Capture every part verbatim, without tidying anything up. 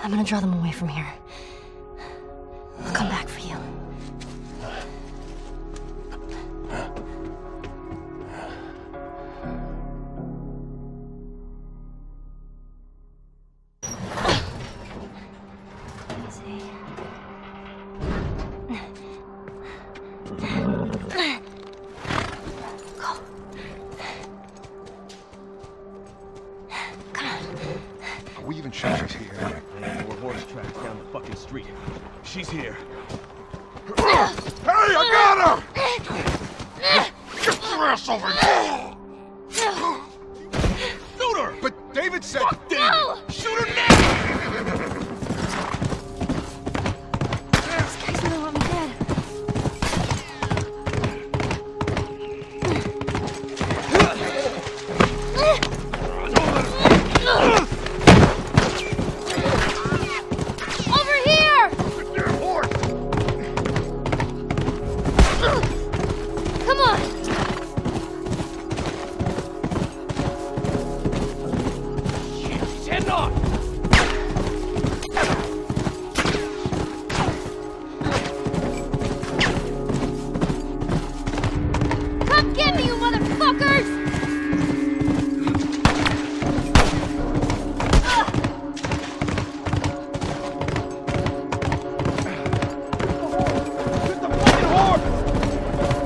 I'm gonna draw them away from here. I'll come back for you. We even sure she's here. More horse tracks down the fucking street. She's here. Hey, I got her! Get your ass over here! Shoot her! But David said... Fuck David! No! Shoot her now! This guy's gonna want me dead. Over here! Damn horse! Come on! Shit, she's heading on! Come get me, you motherfuckers! Shoot the fucking horse!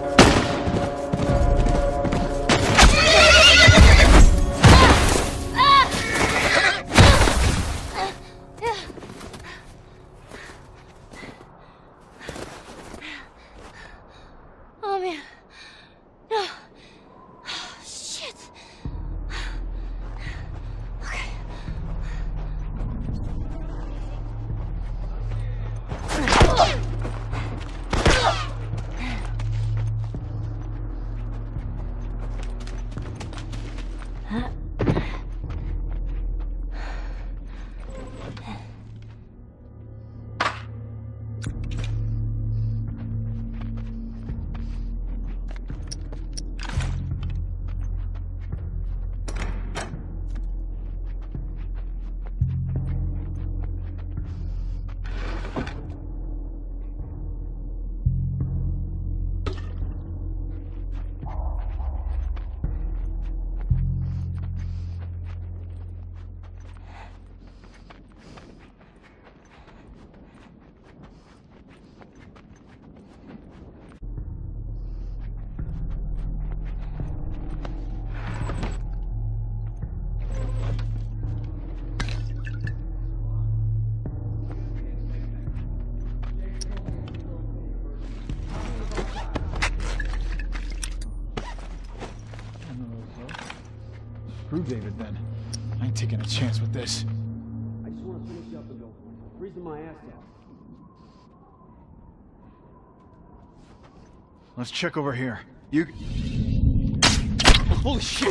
Oh man. No. Shit. Okay. Screw David then. I ain't taking a chance with this. I just want to finish up and go. Freezing my ass off. Let's check over here. You... Holy shit!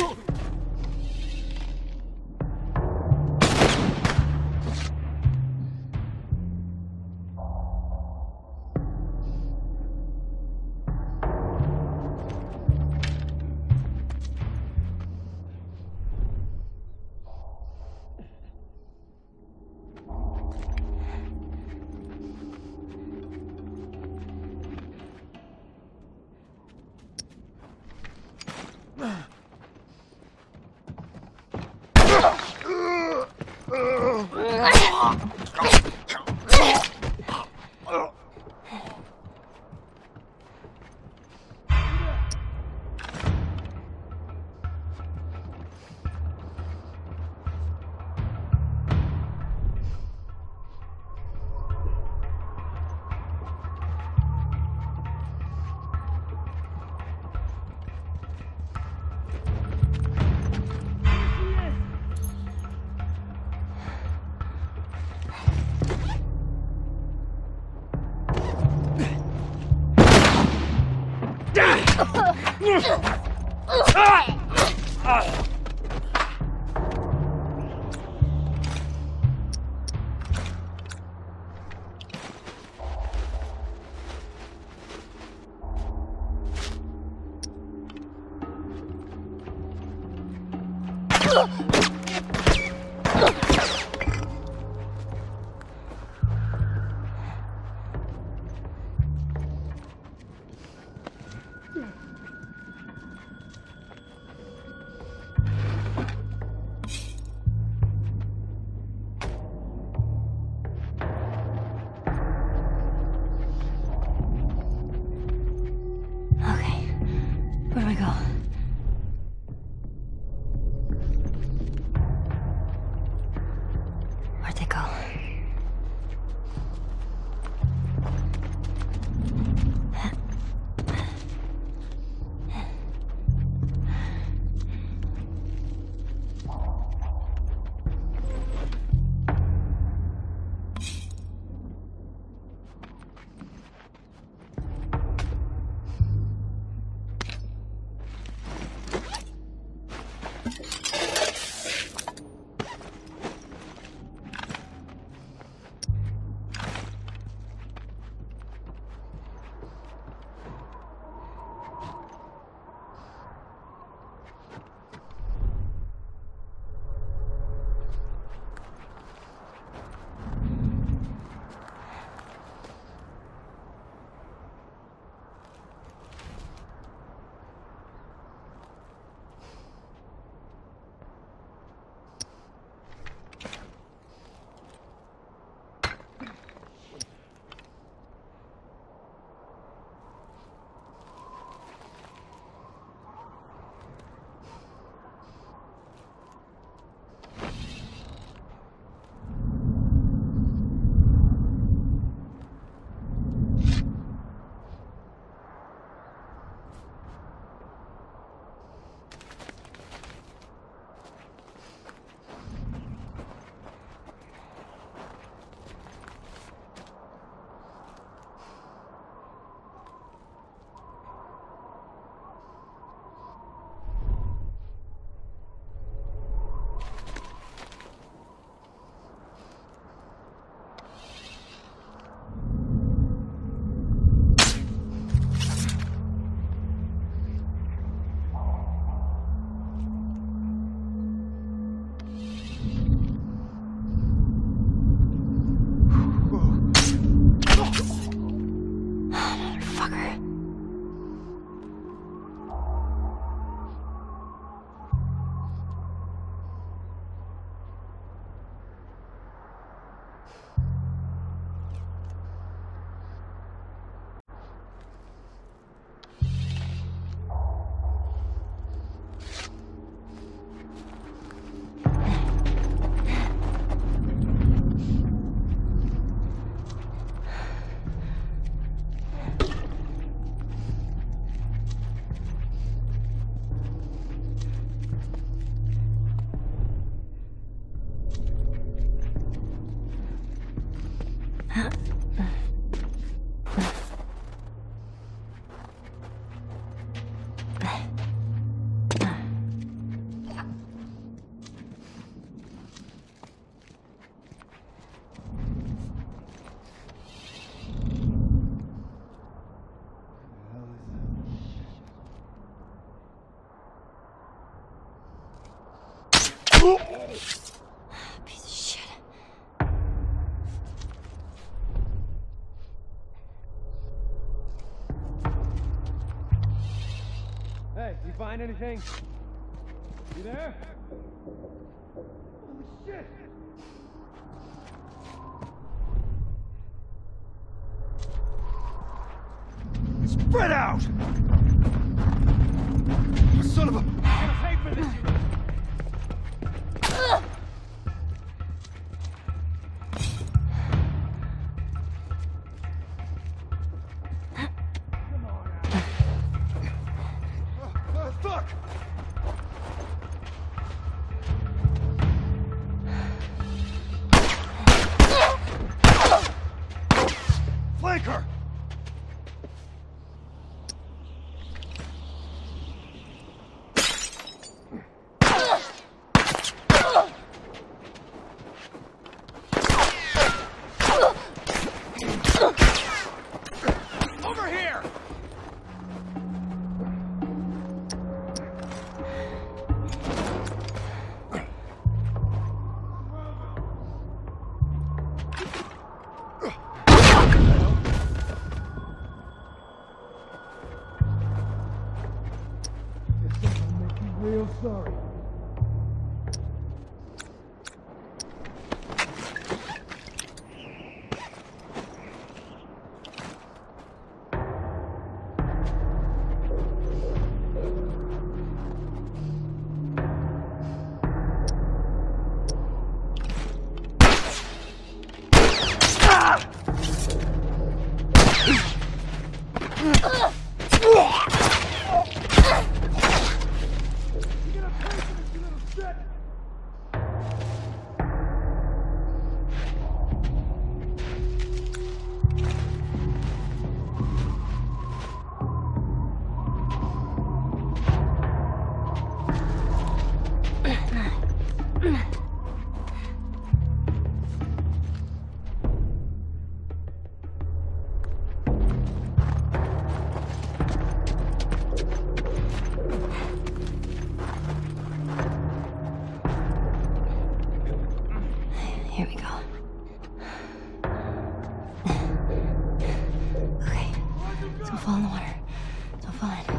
Where'd they go? Piece of shit. Hey, you find anything? You there? Holy shit! Spread out! Son of a... I'm gonna pay for this, you... Fuck! Flank her! Over here! Real sorry. Here we go. Okay. Don't fall in the water. Don't fall in.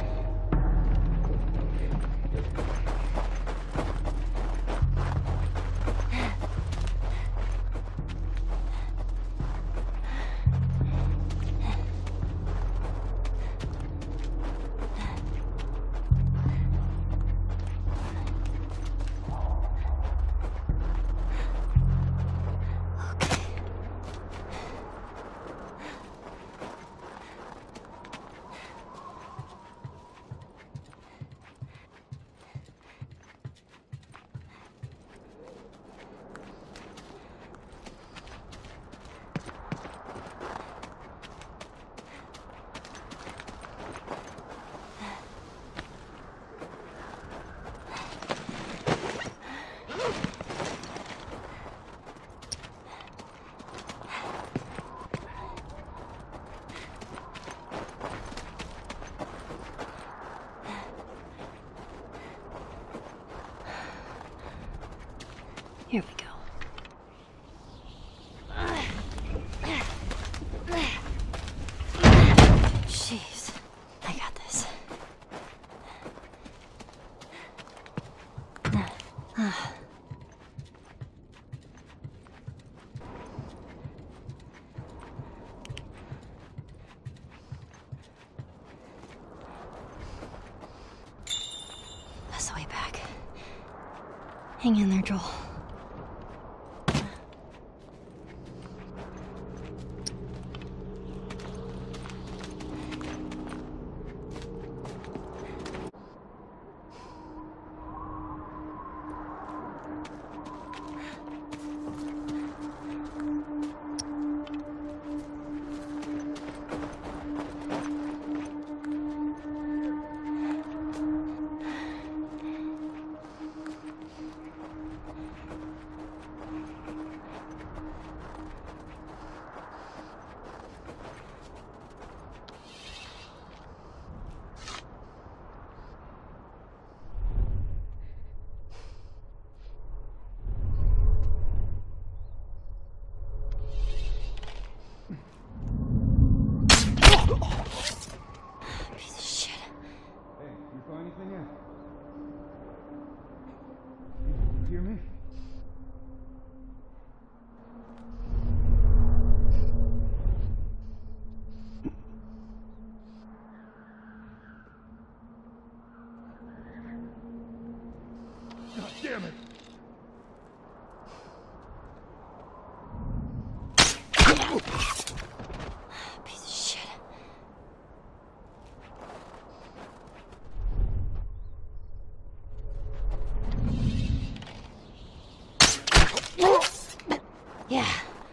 Here we go. Jeez, I got this. That's the way back. Hang in there, Joel. Hear me? God damn it! Piece of shit. Yeah.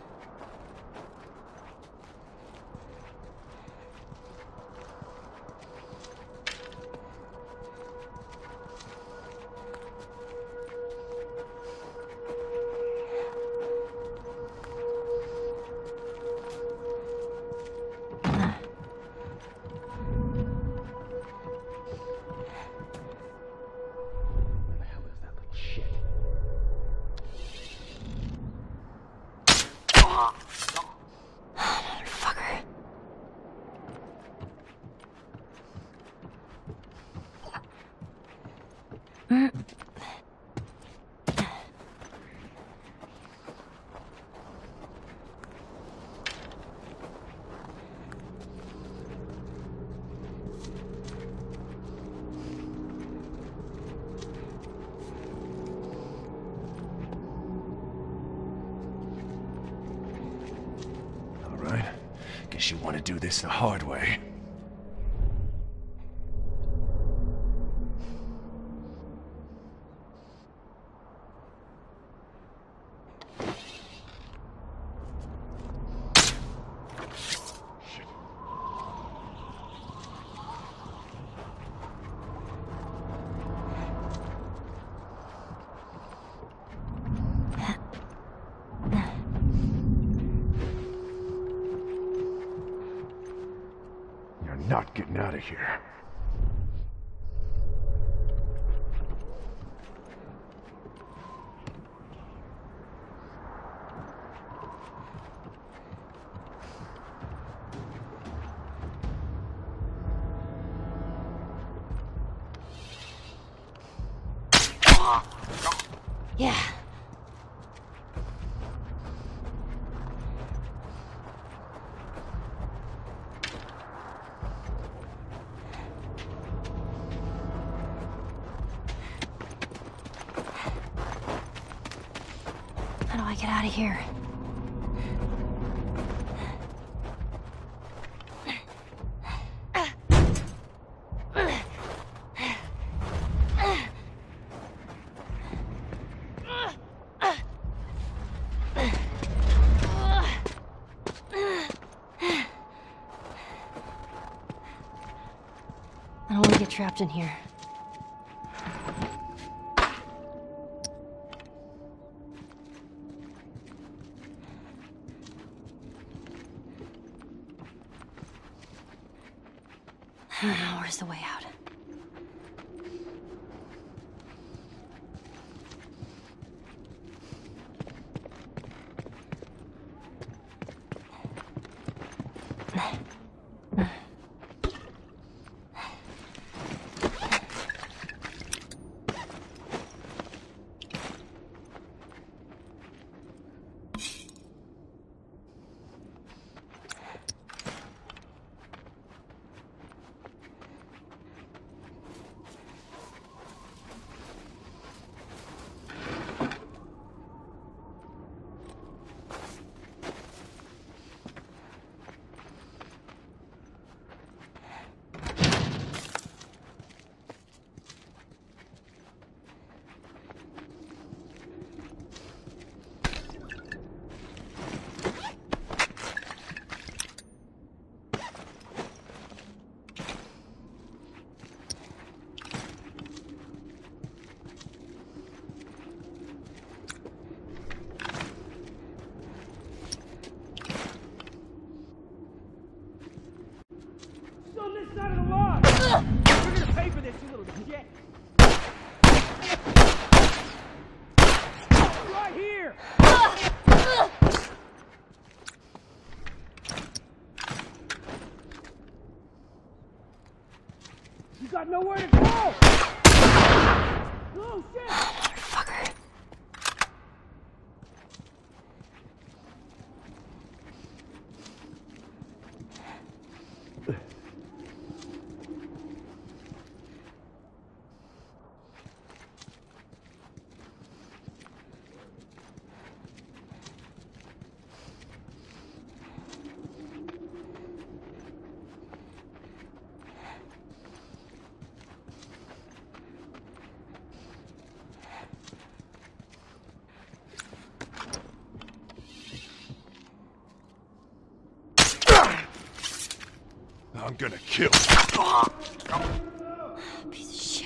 Where the hell is that little shit? Motherfucker. Mm. Guess you want to do this the hard way. Not getting out of here. Yeah. How do I get out of here? I don't want to get trapped in here. Where's the way out? On this side of the lawn! You're gonna pay for this, you little shit! Right here! You got nowhere to go! Oh, shit! Motherfucker. I'm gonna kill. Piece of shit.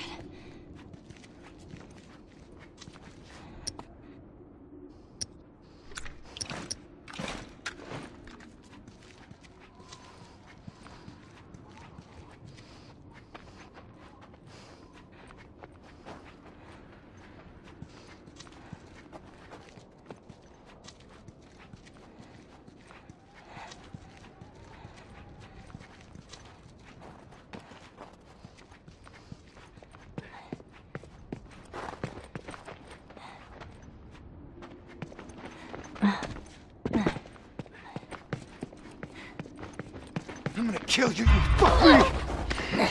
I'm gonna kill you, you fuck me!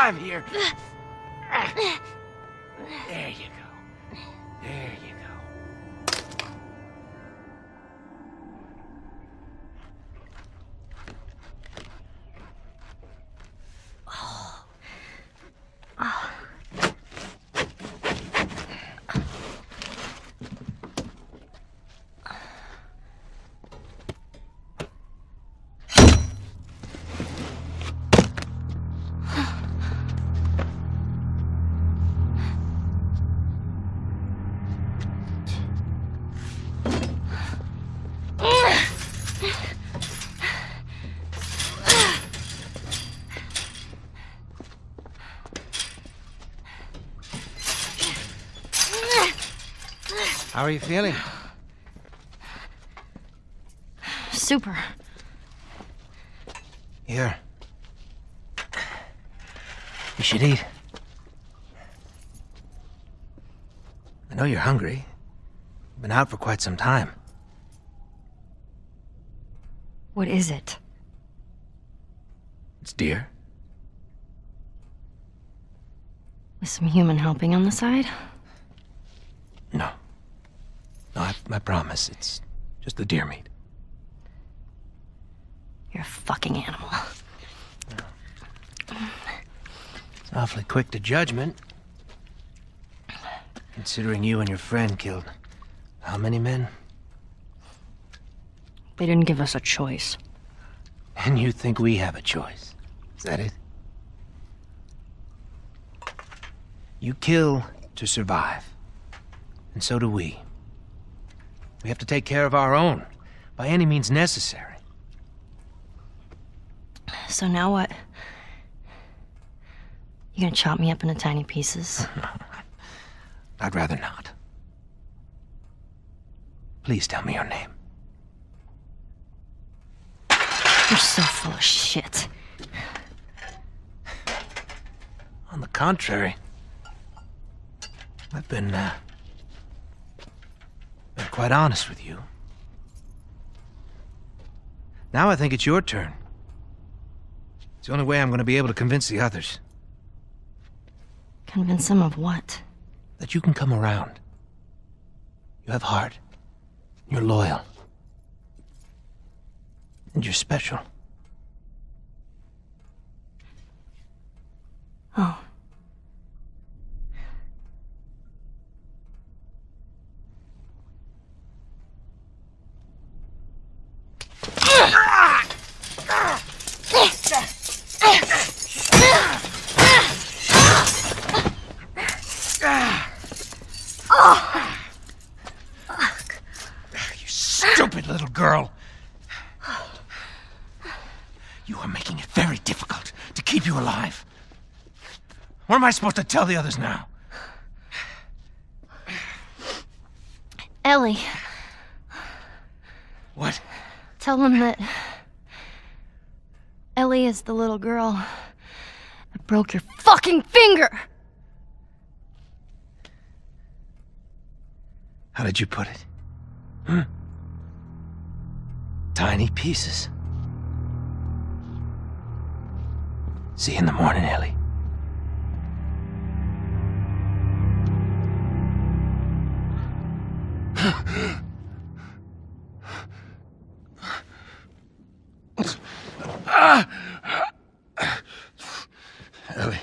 alive here. There you go. There you go. How are you feeling? Super. Here. You should eat. I know you're hungry. You've been out for quite some time. What is it? It's deer. With some human helping on the side? No. No, I, I promise. It's just the deer meat. You're a fucking animal. It's awfully quick to judgment. Considering you and your friend killed how many men? They didn't give us a choice. And you think we have a choice? Is that it? You kill to survive. And so do we. We have to take care of our own, by any means necessary. So now what? You gonna chop me up into tiny pieces? I'd rather not. Please tell me your name. You're so full of shit. On the contrary, I've been, uh, been quite honest with you. Now I think it's your turn. It's the only way I'm going to be able to convince the others. Convince them of what? That you can come around. You have heart. You're loyal. And you're special. Oh. You stupid little girl. You are making it very difficult to keep you alive. What am I supposed to tell the others now? Ellie. What? Tell them that Ellie is the little girl that broke your fucking finger! How did you put it? Hmm? Tiny pieces. See you in the morning, Ellie. Ellie.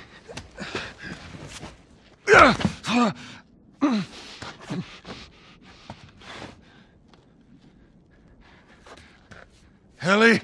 Ellie.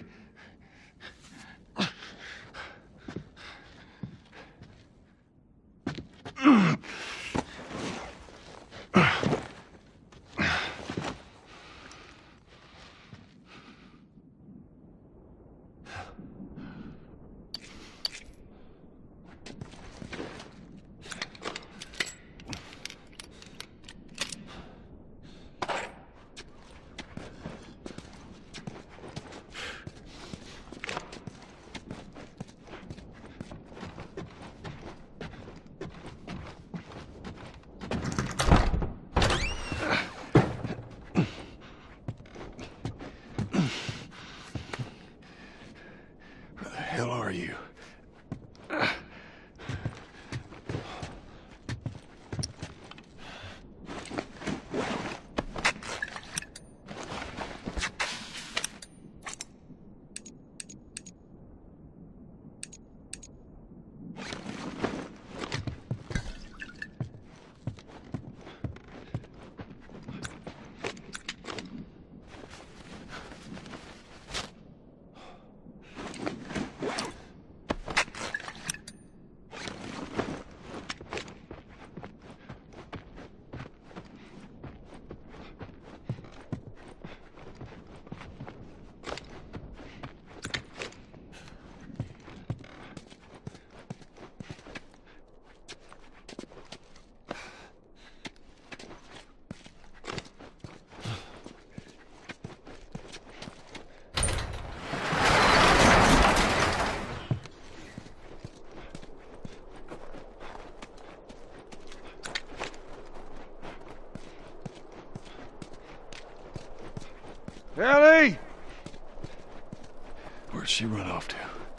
Ellie! Where'd she run off to?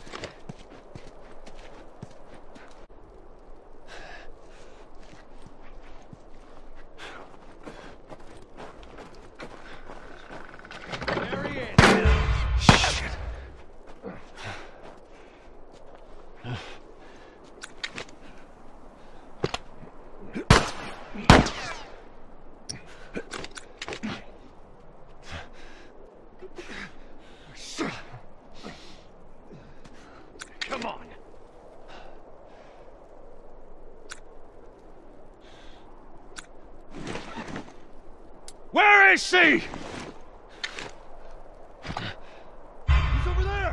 Shit. Come on. Where is she? He's over there.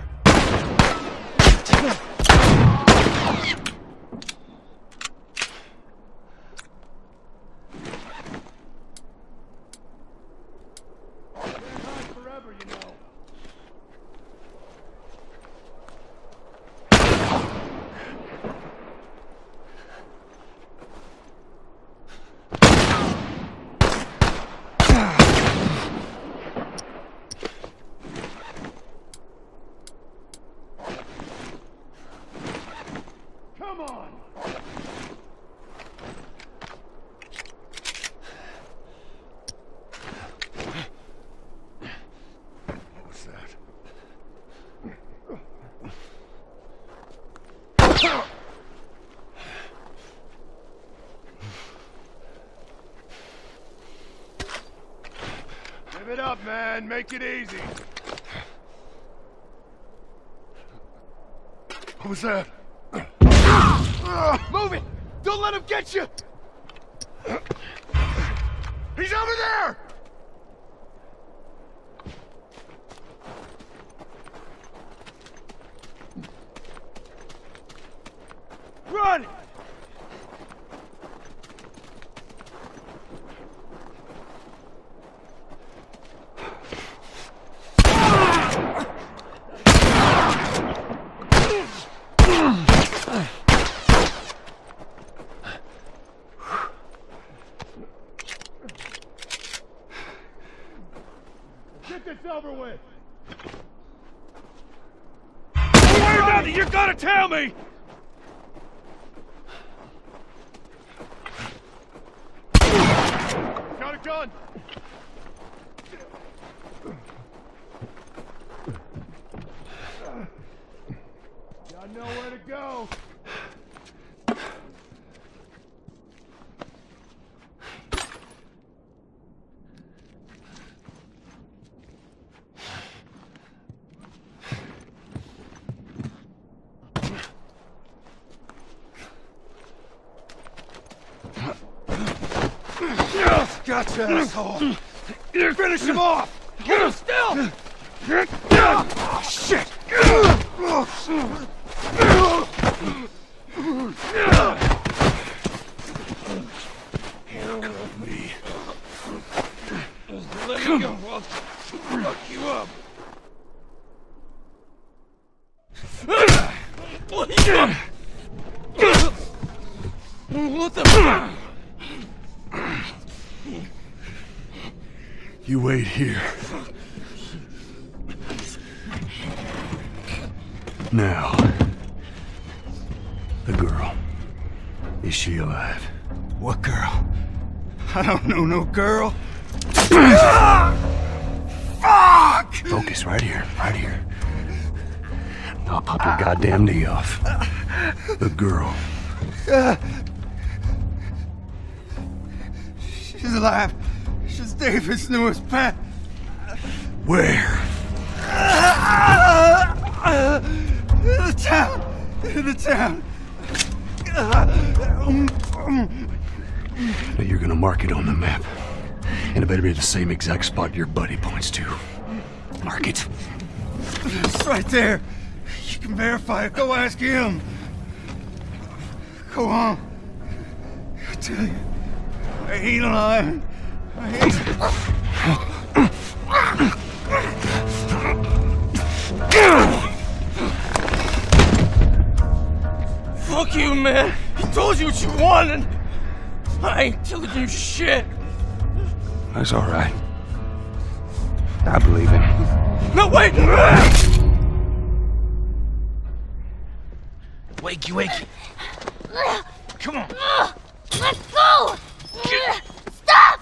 Forever, you know. Come on! What was that? Give it up, man. Make it easy. What was that? Move it! Don't let him get you! He's over there! Run! Get this over with! Don't worry about it! You gotta tell me! Got a gun! Got nowhere to go! Gotcha, asshole! Finish him off! Get him still! Oh, shit! Handcuff me. Let me go, I'll fuck you up. What the fuck? You wait here. Now, the girl. Is she alive? What girl? I don't know no girl. Fuck! Focus right here, right here. I'll pop your goddamn knee off. The girl. She's alive. She's David's newest pet. Where? In the town. In the town. Now you're gonna mark it on the map. And it better be the same exact spot your buddy points to. Mark it. It's right there. You can verify it. Go ask him. Go on. I tell you, I ain't lying. I ain't... Fuck you, man. He told you what you wanted. I ain't telling you shit. That's all right. I believe him. No, wait! Wakey, wakey. Come on. Let's go! Stop!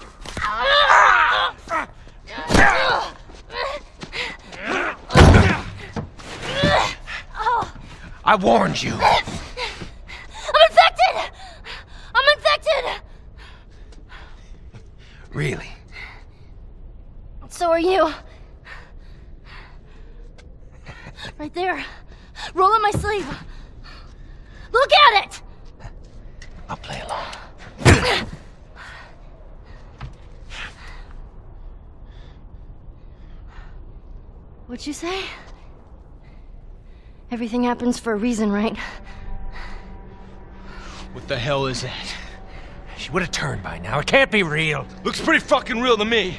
I warned you. I'm infected! I'm infected! Really? So are you. Right there. Roll up my sleeve. Look at it! I'll play along. What'd you say? Everything happens for a reason, right? What the hell is that? She would have turned by now. It can't be real. Looks pretty fucking real to me.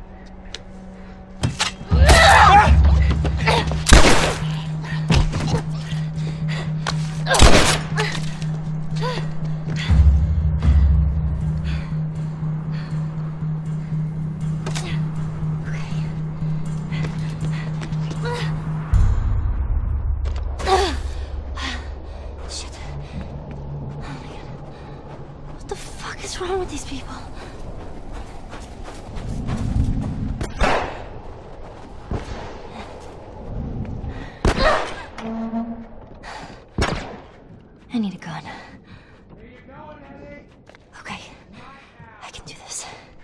What the fuck is wrong with these people? I need a gun. Okay, I can do this.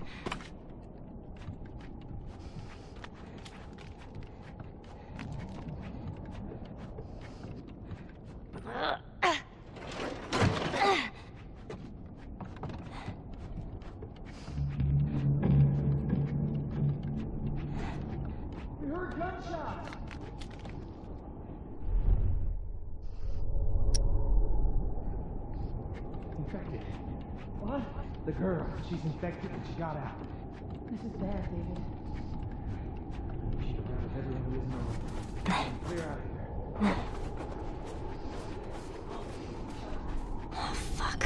Infected. What? The girl. She's infected and she got out. This is bad, David. She surrounded everyone who isn't over. Clear out of here. Oh, fuck.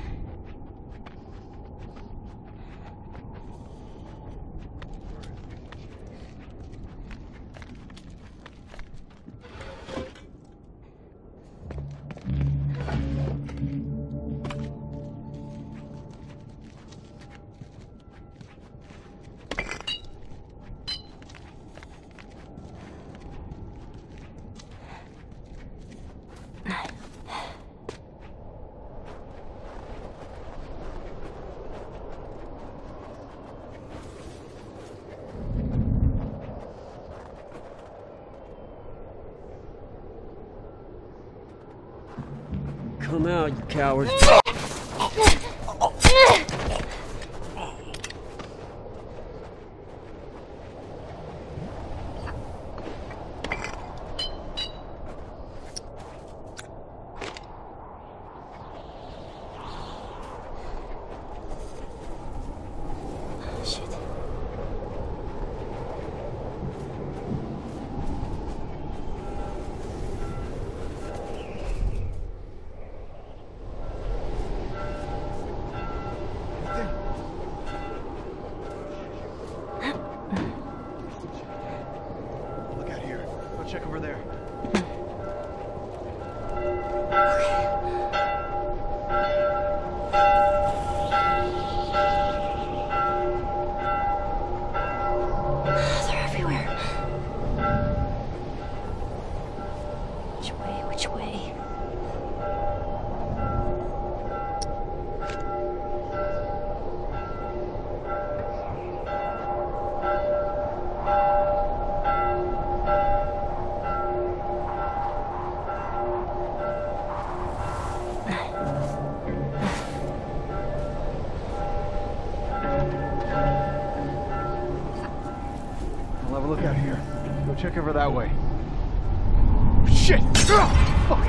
Come out, you coward. Shit. Look out here. Go check over there. They're everywhere. Which way? Which way? I'll have a look out here. Go check over that way. Shit! Ah, fuck!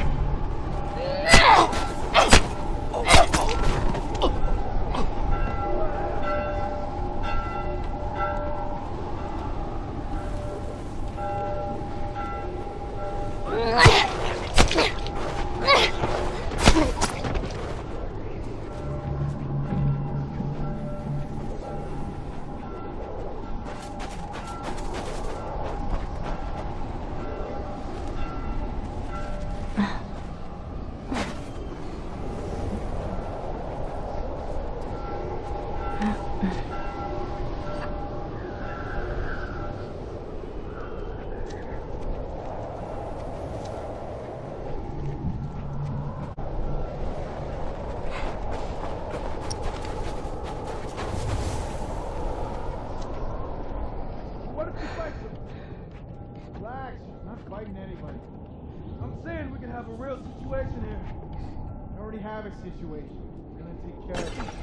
not fighting anybody. I'm saying we can have a real situation here. We already have a situation. We're gonna take care of it.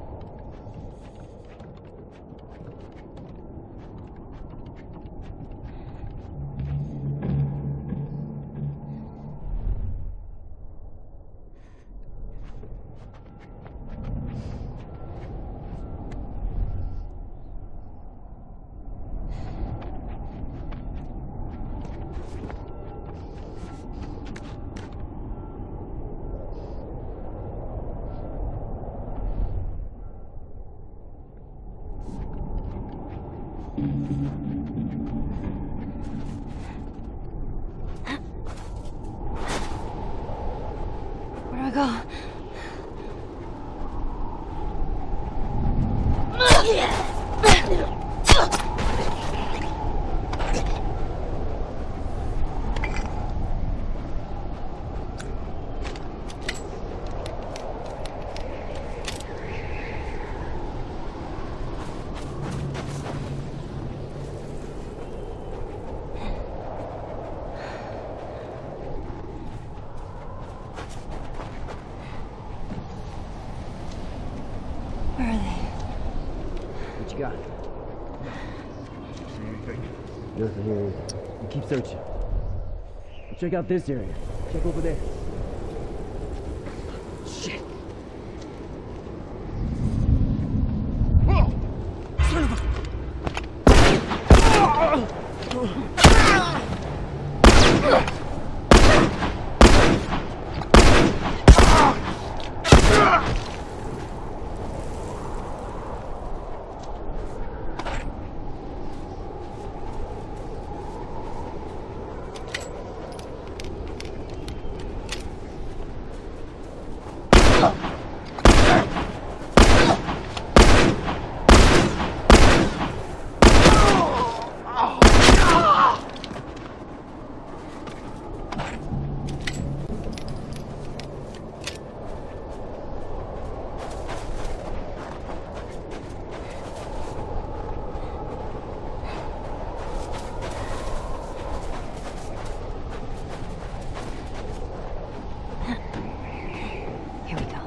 Where do I go? Where are they? What you got? See anything? Nothing here either. You keep searching. Check out this area. Check over there. Shit! Whoa! Son of a... Here we go.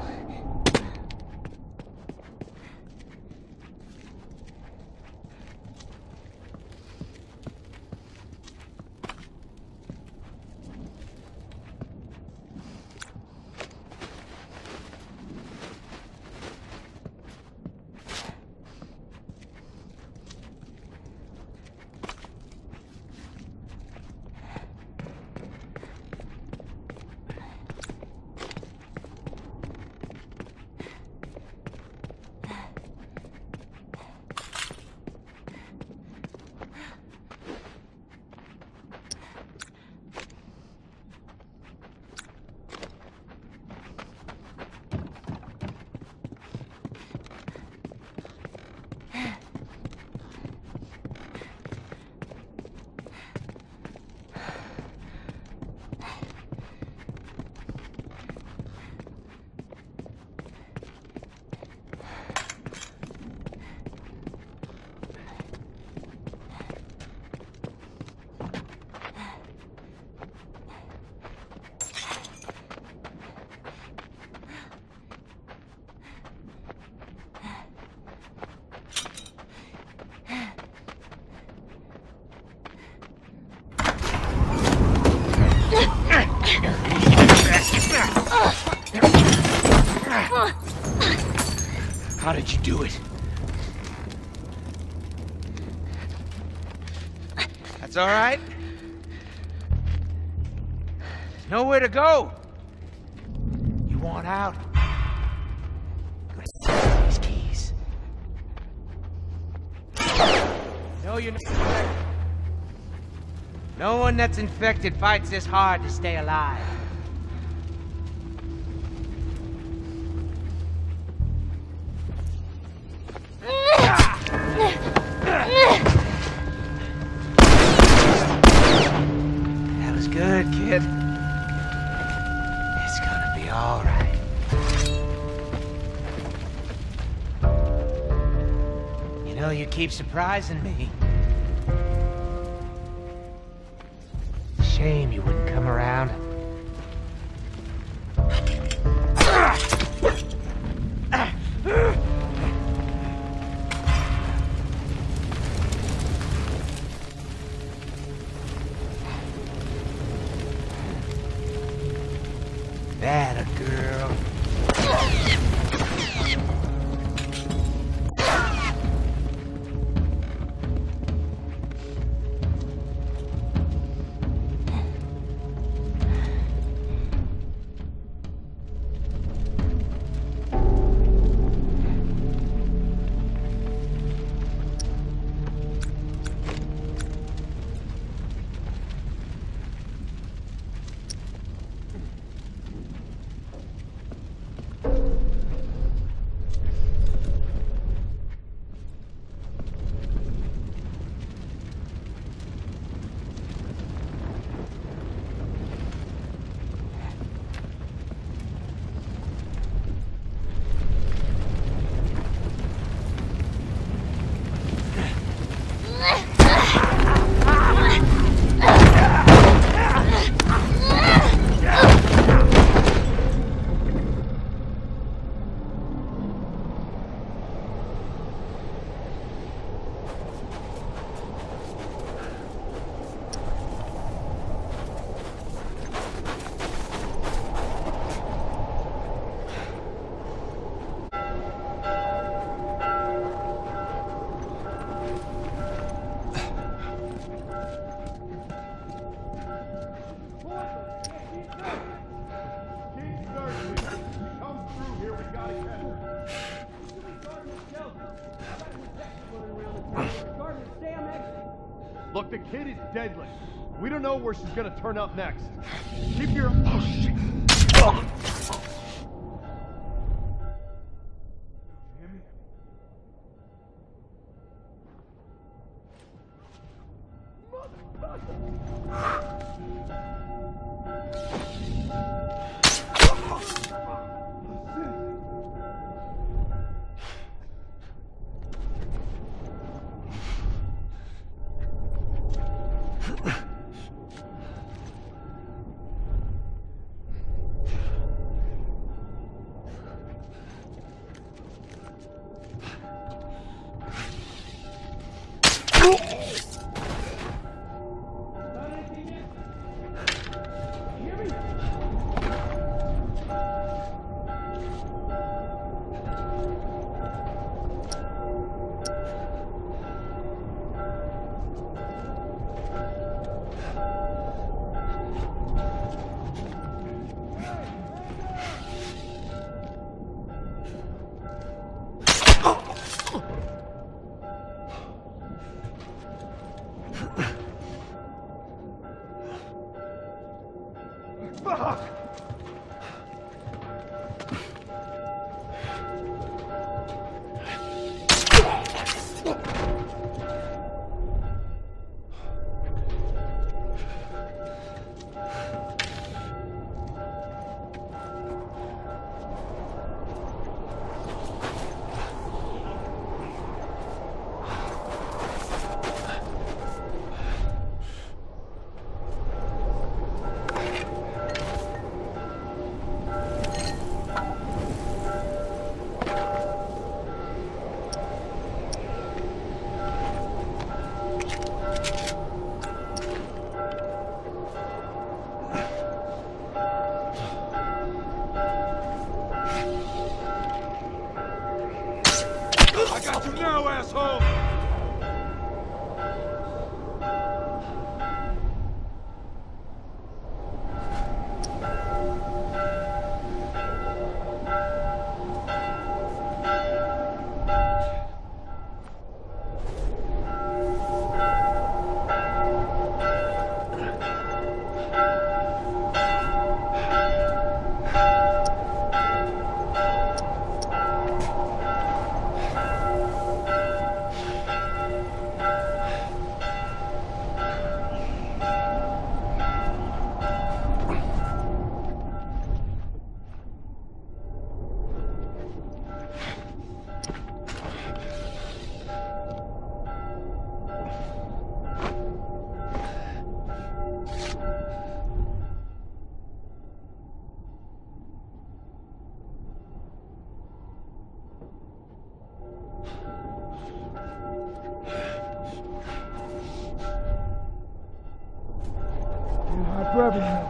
How did you do it? That's all right. There's nowhere to go. You want out? Go to these keys. No, you're not. No one that's infected fights this hard to stay alive. That was good, kid. It's gonna be all right. You know, you keep surprising me. shame you wouldn't come around. That a girl. Look, the kid is deadly. We don't know where she's gonna turn up next. Keep your... Oh, shit. Oh. Fuck! I got you now, asshole! grabbing him.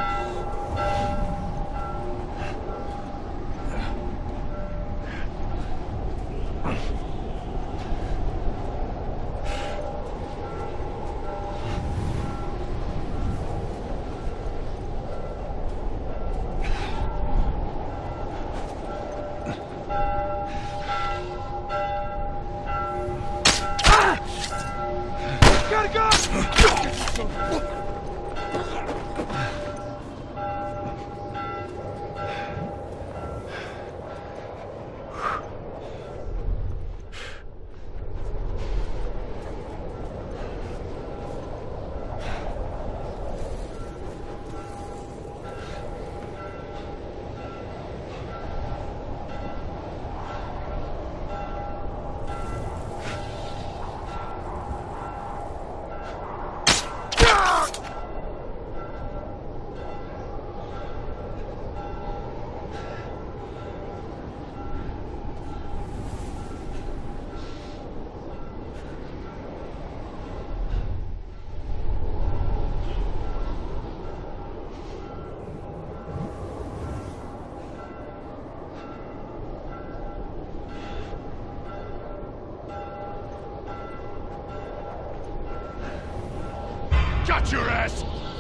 Got your ass!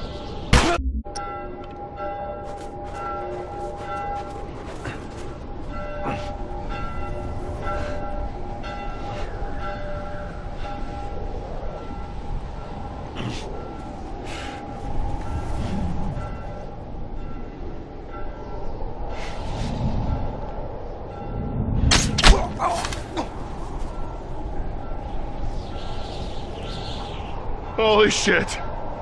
Holy shit!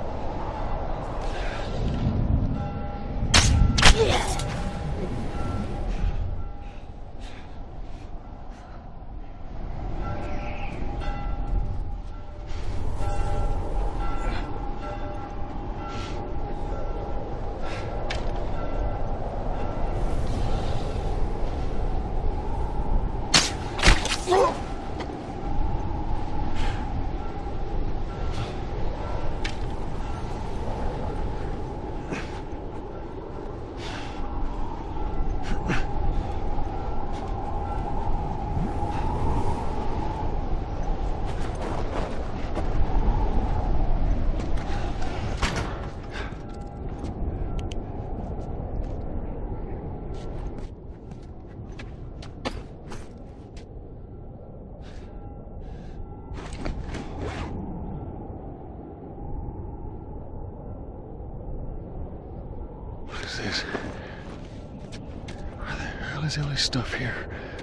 What is this? Where the hell is all this stuff here?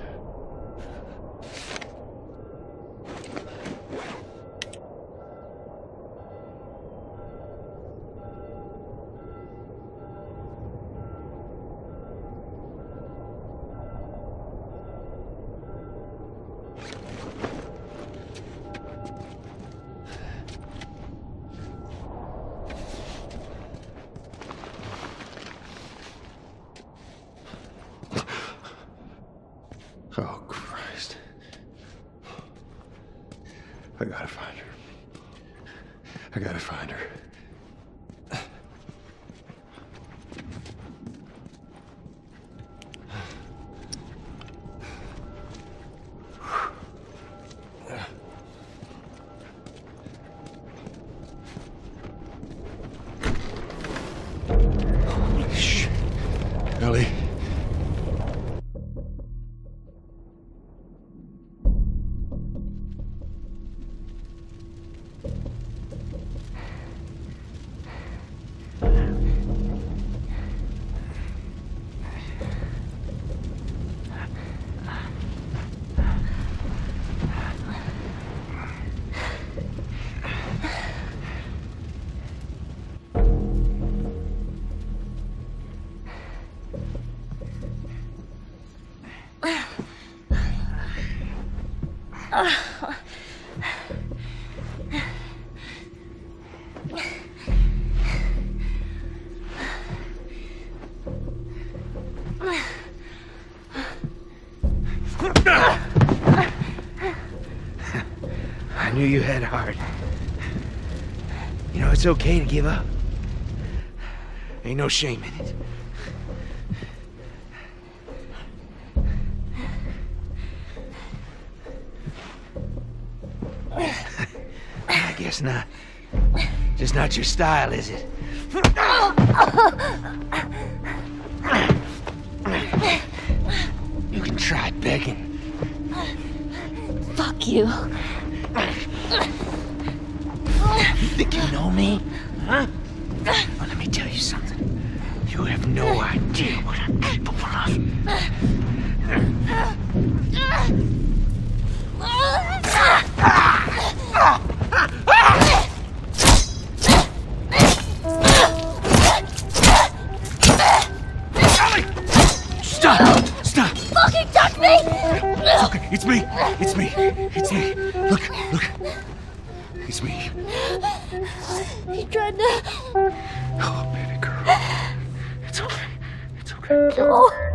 Oh, Christ. I gotta find her. I gotta find her. Holy shit. Ellie. I knew you had heart. You know, it's okay to give up. Ain't no shame in it. I guess not. Just not your style, is it? You can try begging. Fuck you. You think you know me? Huh? Well, let me tell you something. You have no idea what I'm capable of. Stop! Stop! Fucking touch me! It's okay. It's me. It's me. It's me. Look, look. It's me. He tried to... Oh, baby girl. It's okay. It's okay. No.